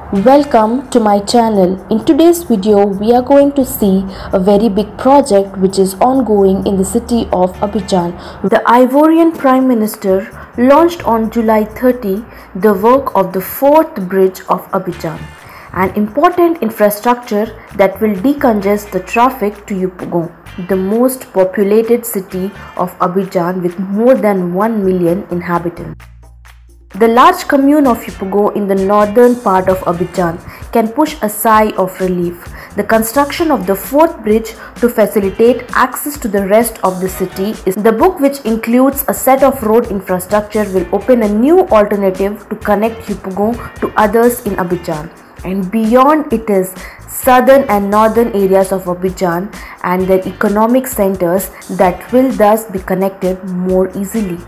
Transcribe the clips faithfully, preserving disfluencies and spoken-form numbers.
Welcome to my channel. In today's video we are going to see a very big project which is ongoing in the city of Abidjan. The Ivorian Prime Minister launched on July thirtieth the work of the fourth bridge of Abidjan, an important infrastructure that will decongest the traffic to Yopougon, the most populated city of Abidjan with more than one million inhabitants. The large commune of Yopougon in the northern part of Abidjan can push a sigh of relief. The construction of the fourth bridge to facilitate access to the rest of the city is the book, which includes a set of road infrastructure, will open a new alternative to connect Yopougon to others in Abidjan and beyond. It is southern and northern areas of Abidjan and their economic centers that will thus be connected more easily.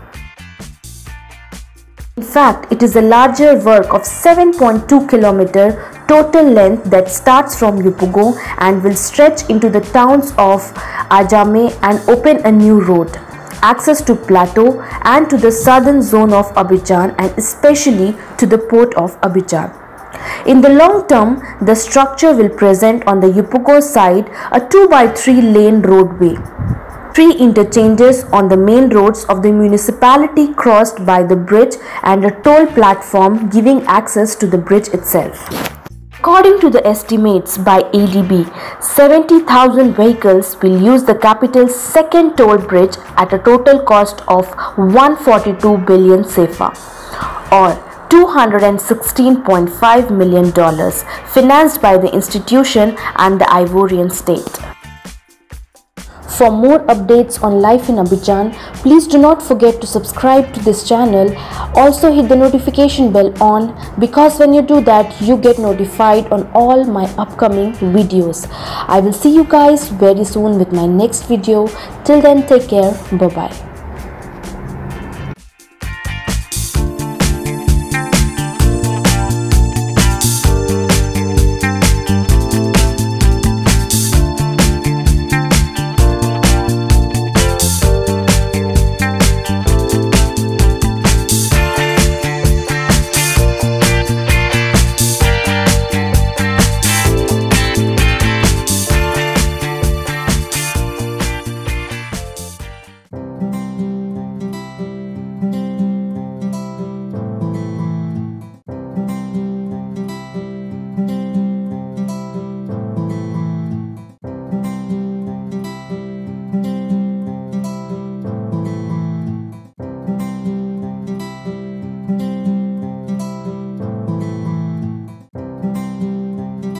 In fact, it is a larger work of seven point two kilometer total length that starts from Yopougon and will stretch into the towns of Adjamé and open a new road, access to Plateau and to the southern zone of Abidjan and especially to the port of Abidjan. In the long term, the structure will present on the Yopougon side a two by three lane roadway, three interchanges on the main roads of the municipality crossed by the bridge and a toll platform giving access to the bridge itself. According to the estimates by A D B, seventy thousand vehicles will use the capital's second toll bridge at a total cost of one hundred forty-two billion sefa, or two hundred sixteen point five million dollars, financed by the institution and the Ivorian state. For more updates on life in Abidjan, please do not forget to subscribe to this channel. Also hit the notification bell on, because when you do that, you get notified on all my upcoming videos. I will see you guys very soon with my next video. Till then, take care. Bye bye.